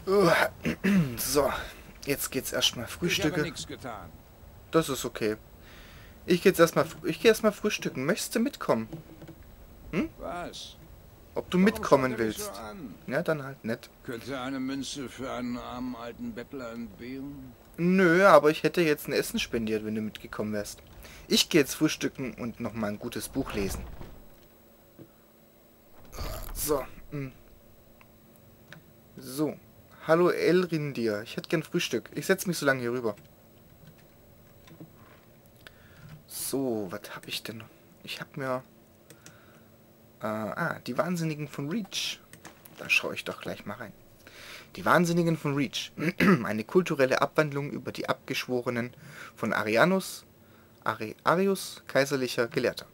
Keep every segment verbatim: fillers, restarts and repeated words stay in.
Uah. So, jetzt geht's erstmal Ich habe Frühstücke. nichts getan. Das ist okay. Ich gehe jetzt erstmal, ich gehe erstmal frühstücken. Möchtest du mitkommen? Hm? Was? Ob du Warum schaut er mitkommen mich so willst? an? Ja, dann halt nicht. Könnte eine Münze für einen armen alten Bettler entbehren? Nö, aber ich hätte jetzt ein Essen spendiert, wenn du mitgekommen wärst. Ich gehe jetzt frühstücken und noch mal ein gutes Buch lesen. So. hm. So. Hallo Elrindir. Ich hätte gern Frühstück. Ich setze mich so lange hier rüber. So, was habe ich denn noch? Ich habe mir... Äh, ah, die Wahnsinnigen von Reach. Da schaue ich doch gleich mal rein. Die Wahnsinnigen von Reach. Eine kulturelle Abwandlung über die Abgeschworenen von Arianus, Ari, Arius, kaiserlicher Gelehrter.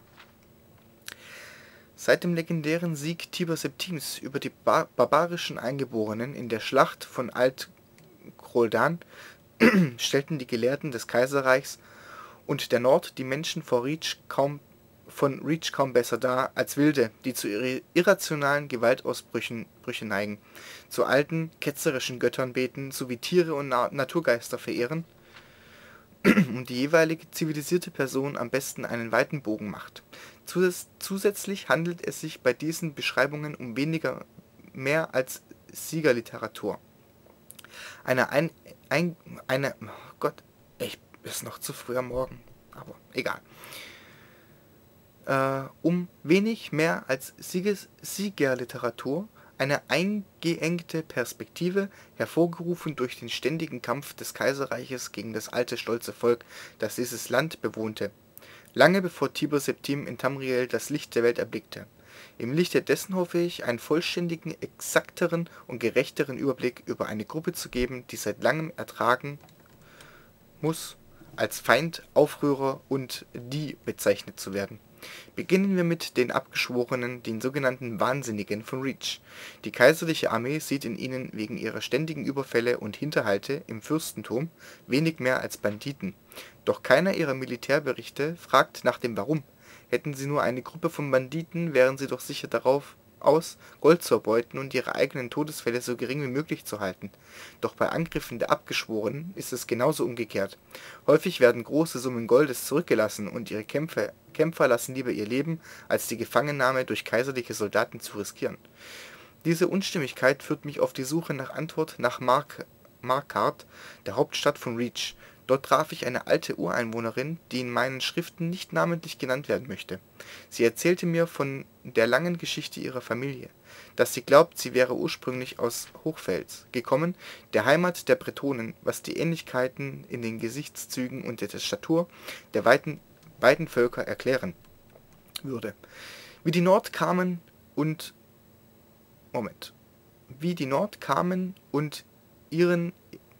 Seit dem legendären Sieg Tiber Septims über die bar barbarischen Eingeborenen in der Schlacht von Alt-Ghroldan stellten die Gelehrten des Kaiserreichs und der Nord die Menschen vor Reach kaum, von Reach kaum besser dar als Wilde, die zu irri- irrationalen Gewaltausbrüchen Brüche neigen, zu alten, ketzerischen Göttern beten sowie Tiere und Na Naturgeister verehren und die jeweilige zivilisierte Person am besten einen weiten Bogen macht. Zus zusätzlich handelt es sich bei diesen Beschreibungen um weniger mehr als Siegerliteratur. Eine ein, ein eine oh Gott, ich ist noch zu früh am Morgen, aber egal. Äh, um wenig mehr als Sieges Siegerliteratur, eine eingeengte Perspektive, hervorgerufen durch den ständigen Kampf des Kaiserreiches gegen das alte stolze Volk, das dieses Land bewohnte, lange bevor Tiber Septim in Tamriel das Licht der Welt erblickte. Im Lichte dessen hoffe ich, einen vollständigen, exakteren und gerechteren Überblick über eine Gruppe zu geben, die seit langem ertragen muss, als Feind, Aufrührer und die bezeichnet zu werden. Beginnen wir mit den Abgeschworenen, den sogenannten Wahnsinnigen von Reach. Die kaiserliche Armee sieht in ihnen wegen ihrer ständigen Überfälle und Hinterhalte im Fürstentum wenig mehr als Banditen. Doch keiner ihrer Militärberichte fragt nach dem Warum. Hätten sie nur eine Gruppe von Banditen, wären sie doch sicher darauf aus, Gold zu erbeuten und ihre eigenen Todesfälle so gering wie möglich zu halten. Doch bei Angriffen der Abgeschworenen ist es genauso umgekehrt. Häufig werden große Summen Goldes zurückgelassen und ihre Kämpfer, Kämpfer lassen lieber ihr Leben, als die Gefangennahme durch kaiserliche Soldaten zu riskieren. Diese Unstimmigkeit führt mich auf die Suche nach Antwort nach Mark Markarth, der Hauptstadt von Reach. Dort traf ich eine alte Ureinwohnerin, die in meinen Schriften nicht namentlich genannt werden möchte. Sie erzählte mir von der langen Geschichte ihrer Familie, dass sie glaubt, sie wäre ursprünglich aus Hochfels gekommen, der Heimat der Bretonen, was die Ähnlichkeiten in den Gesichtszügen und der Statur der weiten, beiden Völker erklären würde. Wie die Nord kamen und Moment. Wie die Nord kamen und ihren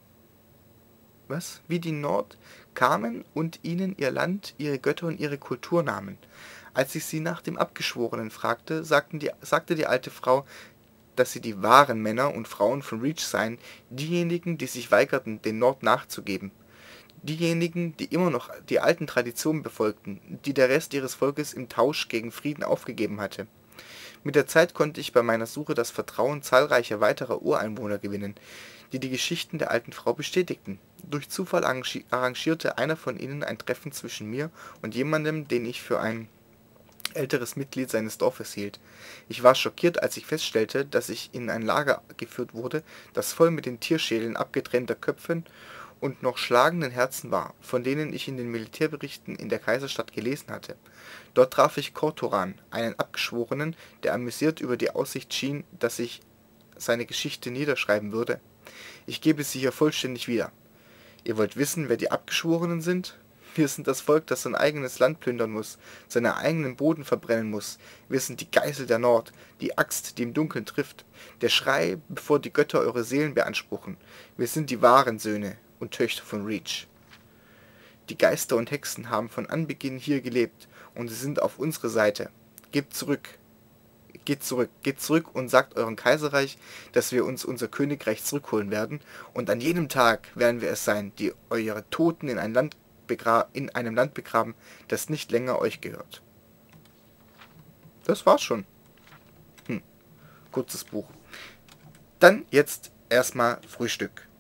was? Wie die Nord kamen und ihnen ihr Land, ihre Götter und ihre Kultur nahmen. Als ich sie nach dem Abgeschworenen fragte, sagten die, sagte die alte Frau, dass sie die wahren Männer und Frauen von Reach seien, diejenigen, die sich weigerten, den Nord nachzugeben. Diejenigen, die immer noch die alten Traditionen befolgten, die der Rest ihres Volkes im Tausch gegen Frieden aufgegeben hatte. Mit der Zeit konnte ich bei meiner Suche das Vertrauen zahlreicher weiterer Ureinwohner gewinnen, die die Geschichten der alten Frau bestätigten. Durch Zufall arrangierte einer von ihnen ein Treffen zwischen mir und jemandem, den ich für ein älteres Mitglied seines Dorfes hielt. Ich war schockiert, als ich feststellte, dass ich in ein Lager geführt wurde, das voll mit den Tierschädeln abgetrennter Köpfen und noch schlagenden Herzen war, von denen ich in den Militärberichten in der Kaiserstadt gelesen hatte. Dort traf ich Kortoran, einen Abgeschworenen, der amüsiert über die Aussicht schien, dass ich seine Geschichte niederschreiben würde. Ich gebe sie hier vollständig wieder. Ihr wollt wissen, wer die Abgeschworenen sind? Wir sind das Volk, das sein eigenes Land plündern muss, seinen eigenen Boden verbrennen muss. Wir sind die Geißel der Nord, die Axt, die im Dunkeln trifft, der Schrei, bevor die Götter eure Seelen beanspruchen. Wir sind die wahren Söhne und Töchter von Reach. Die Geister und Hexen haben von Anbeginn hier gelebt und sie sind auf unserer Seite. Gebt zurück. Geht zurück, geht zurück und sagt eurem Kaiserreich, dass wir uns unser Königreich zurückholen werden, und an jenem Tag werden wir es sein, die eure Toten in, ein Land begra in einem Land begraben, das nicht länger euch gehört. Das war's schon. Hm, kurzes Buch. Dann jetzt erstmal Frühstück.